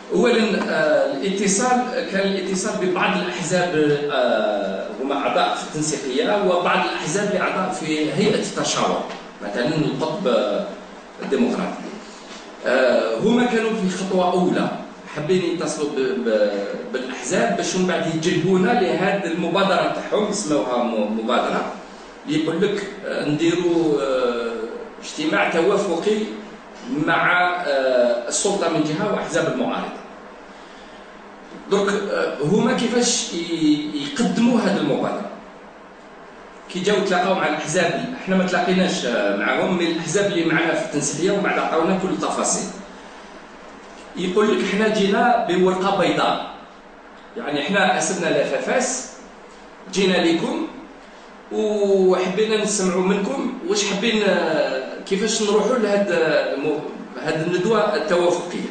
اولا الاتصال كان الاتصال ببعض الاحزاب هما اعضاء في التنسيقيه، وبعض الاحزاب اللي اعضاء في هيئه التشاور، مثلا القطب الديمقراطي. هما كانوا في خطوه اولى، حابين يتصلوا بالاحزاب باش من بعد يجلبونا لهذه المبادره تاعهم، سموها مبادره يقول لك نديروا اجتماع توافقي مع السلطه من جهه واحزاب المعارضه. درك هما كيفاش يقدموا هذه المبادره؟ كي جاو تلاقاو مع الاحزاب، احنا ما تلاقيناش معهم، من الاحزاب اللي معنا في التنسيقيه وبعد عطاونا كل التفاصيل. يقول لك احنا جينا بورقه بيضاء، يعني احنا اسبنا لافافاس، جينا لكم وحبينا نسمعوا منكم واش حابين كيفاش نروحوا لهذه الندوه التوافقيه.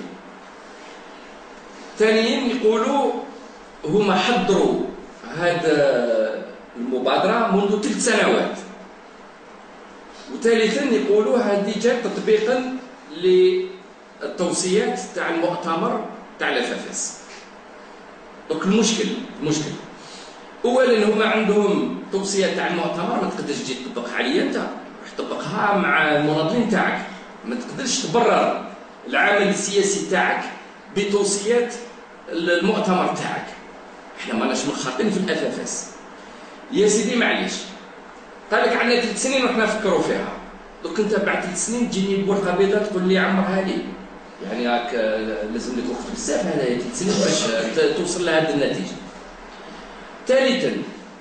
ثانيا يقولوا هما حضروا هذه المبادره منذ 3 سنوات. وثالثا يقولوا هذه جات تطبيقا للتوصيات تاع المؤتمر تاع الافافاس. دونك المشكل اولا هما عندهم توصيه تاع المؤتمر ما تقدرش تجي تطبقها عليا انت، راح تطبقها مع المناضلين تاعك، ما تقدرش تبرر العمل السياسي تاعك بتوصيات المؤتمر تاعك. احنا ماناش منخرطين في الافافاس يا سيدي، معليش. قال لك عندنا 3 سنين وحنا نفكروا فيها، دوك انت بعد 3 سنين تجيني بورقه بيضاء تقول لي عمرها لي، يعني راك لازم لك وقت بزاف هذايا 3 سنين باش توصل لهذه النتيجه. ثالثا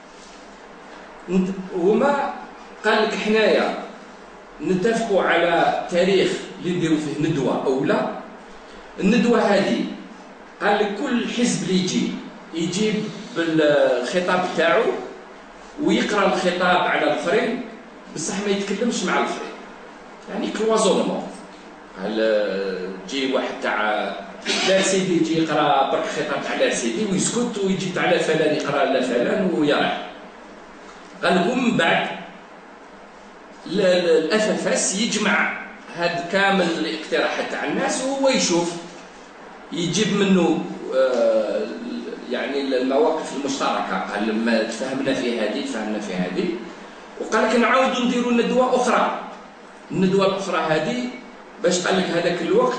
هما قال لك حنايا نتفقوا على تاريخ اللي نديروا فيه ندوه اولى. الندوه هذه قال لك كل حزب اللي يجيب بالخطاب تاعو ويقرا الخطاب على الاخرين، بصح ما يتكلمش مع الاخرين، يعني كلوازونمون. تجي واحد تاع لا سيدي يجي يقرا برك خطاب تاع لا سيدي ويسكت، ويجي تاع لا فلان يقرا لا فلان ويريح. قال لهم من بعد الافافاس يجمع هاد كامل الاقتراحات تاع الناس وهو يشوف يجيب منه يعني المواقف المشتركه. قال لما تفهمنا في هذه تفهمنا في هذه، وقال لك نعاودوا نديروا ندوه اخرى. الندوه الاخرى هذه باش قال لك هذاك الوقت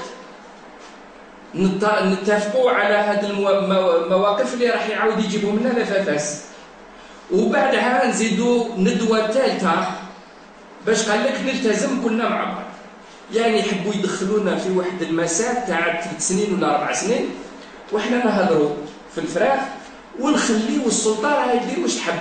نتفقوا على هذه المواقف اللي راح يعاود يجيبهم لنا الافافاس، وبعدها نزيدوا ندوه ثالثه باش قال لك نلتزم كلنا مع بعض. يعني يحبوا يدخلونا في واحد المسار تاع 3 سنين ولا 4 سنين وحنا نهضروا في الفراغ ونخليو السلطه راهي دير واش تحب.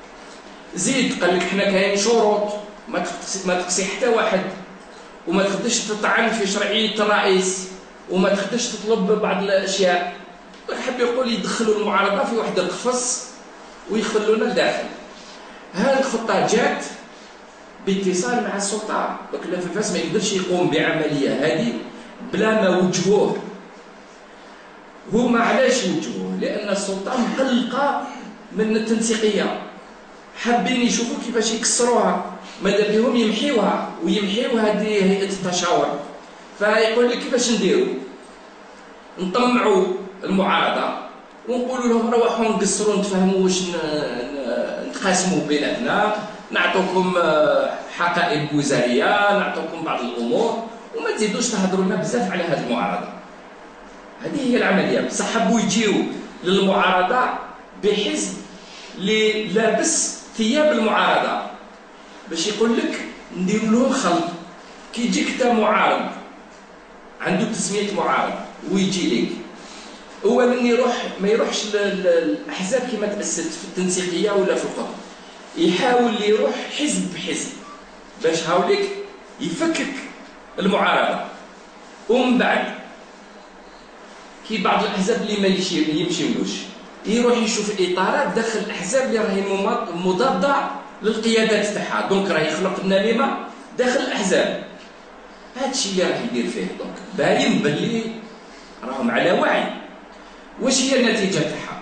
زيد قال لك حنا كاين شروط ما تقصي حتى واحد، وما تقدرش تطعن في شرعيه الرئيس، وما تقدرش تطلب بعض الاشياء. حب يقول يدخلوا المعارضه في واحد القفص ويخلونا لداخل. هذه الخطه جات باتصال مع السلطه، دوك الافافاس ما يقدرش يقوم بعمليه هذه بلا ما وجهوه. هما علاش وجهوه؟ لان السلطه مقلقه من التنسيقيه، حابين يشوفوا كيفاش يكسروها، ماذا بهم يمحيوها ويمحيو هذه هيئه التشاور. فيقول لك كيفاش نديروا؟ نطمعوا المعارضه ونقولوا لهم روحوا نقصروا نتفاهموا واش نتقاسموا بيناتنا، نعطوكم حقائب وزاريه، نعطوكم بعض الامور، وما تزيدوش تهضروا لنا بزاف على هذه المعارضه. هذه هي العمليه. بصح حبوا يجيو للمعارضه بحزب اللي لابس ثياب المعارضه باش يقول لك نديروا لهم خلط. كي يجيك انت معارض عنده تسميه معارض ويجي لك، اولا ما يروحش الاحزاب كما تاسست في التنسيقيه ولا في القطب، يحاول يروح حزب بحزب باش هاوليك يفكك المعارضه. ومن بعد كي بعض الاحزاب اللي ما يمشيولوش يروح يشوف اطارات داخل الاحزاب اللي راهي مضاده للقيادات تاعها، دونك راه يخلق النميمه داخل الاحزاب. هذا الشيء اللي راه يدير فيه، دونك باين باللي راهم على وعي. واش هي النتيجه تاعها؟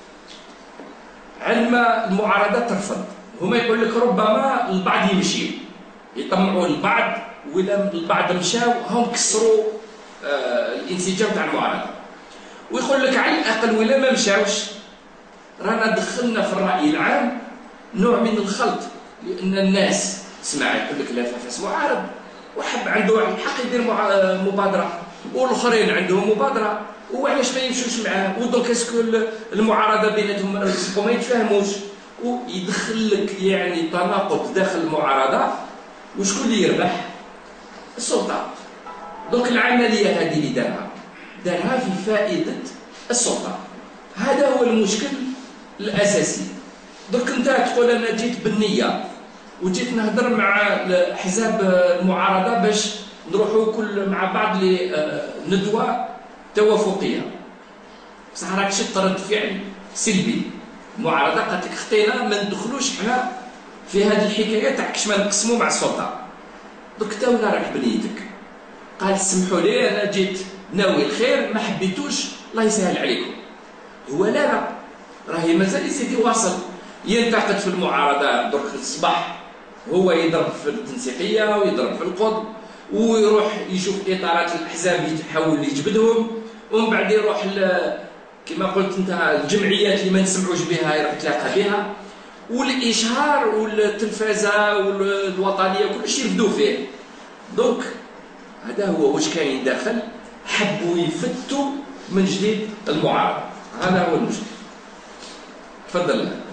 عندما المعارضه ترفض، هما يقول لك ربما البعض يمشي، يطمعوا البعض، ولا البعض مشاو هم كسروا الانسجام تاع المعارضه. ويقول لك على الاقل ولا ما مشاوش رانا دخلنا في الراي العام نوع من الخلط، لان الناس تسمع يقول لك لا فاس معارض، وحب عنده الحق يدير مبادره، والاخرين عندهم مبادره، وعلاش ما يمشوش معاه، ودونك اسكو المعارضه بيناتهم ما يتفاهموش، ويدخل لك يعني تناقض داخل المعارضه. وشكون اللي يربح؟ السلطه. دونك العمليه هذه اللي دارها في فائده السلطه. هذا هو المشكل الاساسي. درك انت تقول انا جيت بالنيه وجيت نهضر مع احزاب المعارضه باش نروحوا كل مع بعض لندوه توافقيه، بصح راك شفت رد فعل سلبي. المعارضه قالت لك خطينا ما ندخلوش حنا في هذه الحكايه تاع كش ما نقسموا مع السلطه. درك انت ولا راك بنيتك؟ قال سمحوا لي انا جيت ناوي الخير، ما حبيتوش الله يسهل عليكم. هو لا راهي مازال يزيد يواصل ينتقد في المعارضه. درك الصباح هو يضرب في التنسيقيه ويضرب في القطب، ويروح يشوف اطارات الاحزاب يحاول يجبدهم، ومن بعد يروح كما قلت انت الجمعيات اللي ما نسمعوش بها يروح يتلاقى بها، والاشهار والتلفازه والوطنيه كلشي يرفدوا فيه. دونك هذا هو واش كاين داخل، حبوا يفتوا من جديد المعارضه. هذا هو المشكل. تفضل.